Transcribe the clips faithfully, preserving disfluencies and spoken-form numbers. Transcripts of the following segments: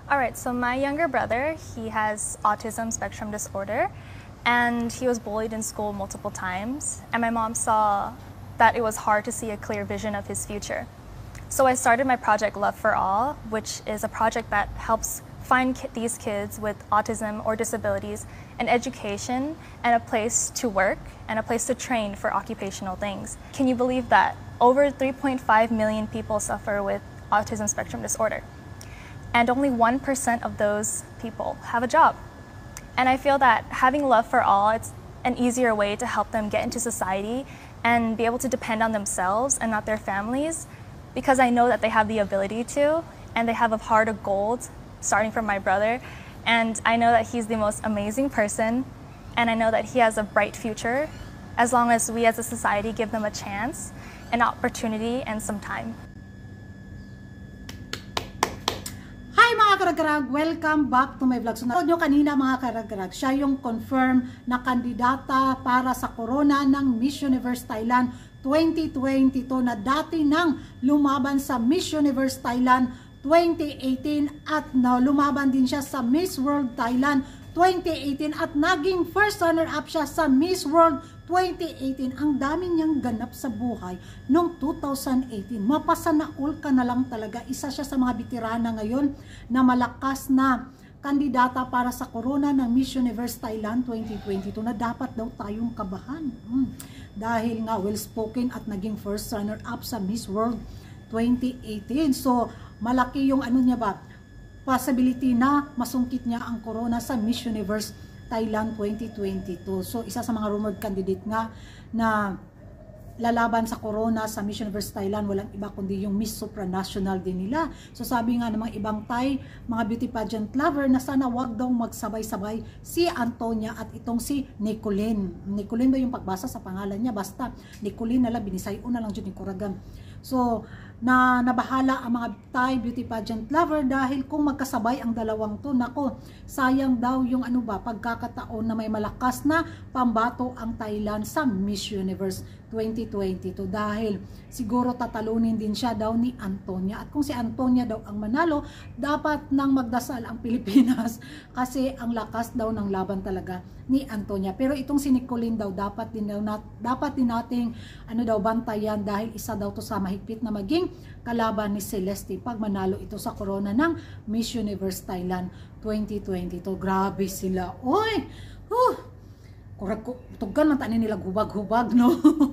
All right, so my younger brother, he has autism spectrum disorder, and he was bullied in school multiple times, and my mom saw that it was hard to see a clear vision of his future. So I started my project Love for All, which is a project that helps find ki these kids with autism or disabilities an education and a place to work and a place to train for occupational things. Can you believe that over three point five million people suffer with autism spectrum disorder? And only one percent of those people have a job. And I feel that having Love for All, it's an easier way to help them get into society and be able to depend on themselves and not their families, because I know that they have the ability to, and they have a heart of gold, starting from my brother. And I know that he's the most amazing person, and I know that he has a bright future, as long as we as a society give them a chance, an opportunity, and some time. Hi mga karagrag! Welcome back to my vlog. So nanood nyo kanina mga karagrag, siya yung confirm na kandidata para sa corona ng Miss Universe Thailand twenty twenty-two na dati nang lumaban sa Miss Universe Thailand twenty eighteen at na lumaban din siya sa Miss World Thailand twenty eighteen at naging first runner-up siya sa Miss World twenty eighteen. Ang dami niyang ganap sa buhay noong two thousand eighteen. Mapasanaol ka na lang talaga. Isa siya sa mga veterana ngayon na malakas na kandidata para sa corona ng Miss Universe Thailand twenty twenty-two na dapat daw tayong kabahan. Hmm. Dahil nga well-spoken at naging first runner-up sa Miss World twenty eighteen. So, malaki yung ano niya ba, possibility na masungkit niya ang corona sa Miss Universe Thailand twenty twenty-two. So, isa sa mga rumored candidate nga na lalaban sa corona sa Miss Universe Thailand, walang iba kundi yung Miss Supranational din nila. So, sabi nga ng mga ibang Thai, mga beauty pageant lover, na sana wag daw magsabay-sabay si Antonia at itong si Nicolene. Nicolene ba yung pagbasa sa pangalan niya? Basta, Nicolene na lang, binisayo na lang dyan ni Kuragan. So, na nabahala ang mga Thai beauty pageant lover dahil kung magkasabay ang dalawang to, nako, sayang daw yung ano ba, pagkakataon na may malakas na pambato ang Thailand sa Miss Universe twenty twenty-two dahil siguro tatalunin din siya daw ni Antonia. At kung si Antonia daw ang manalo, dapat nang magdasal ang Pilipinas kasi ang lakas daw ng laban talaga ni Antonia. Pero itong si Nicolene daw dapat din daw nat, dapat din nating ano daw bantayan dahil isa daw to sa mahigpit na maging kalaban ni Celeste pag manalo ito sa corona ng Miss Universe Thailand twenty twenty-two. Grabe sila. Oy! Huh! Kurag ko, tugan man tanin nila hubag-hubag, no?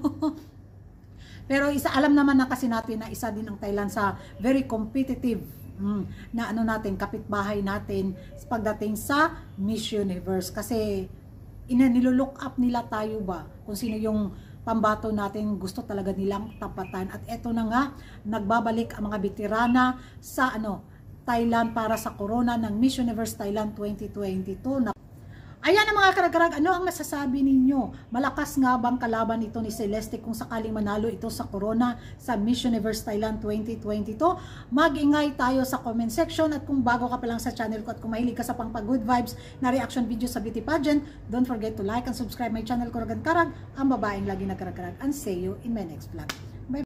Pero isa, alam naman na kasi natin na isa din ang Thailand sa very competitive mm, na ano natin, kapitbahay natin pagdating sa Miss Universe. Kasi ina nilulook up nila tayo ba kung sino yung pambato natin gusto talaga nilang tapatan. At eto na nga, nagbabalik ang mga veterana sa ano Thailand para sa corona ng Miss Universe Thailand twenty twenty-two. Ayan ang mga karagarag, ano ang masasabi ninyo? Malakas nga bang kalaban ito ni Celeste kung sakaling manalo ito sa corona sa Miss Universe Thailand twenty twenty-two? Mag-ingay tayo sa comment section at kung bago ka pa lang sa channel ko at kung mahilig ka sa pang good vibes na reaction video sa beauty pageant, don't forget to like and subscribe my channel, Kuragan Karag, ang babaeng lagi nagkarag-karag. And see you in my next vlog.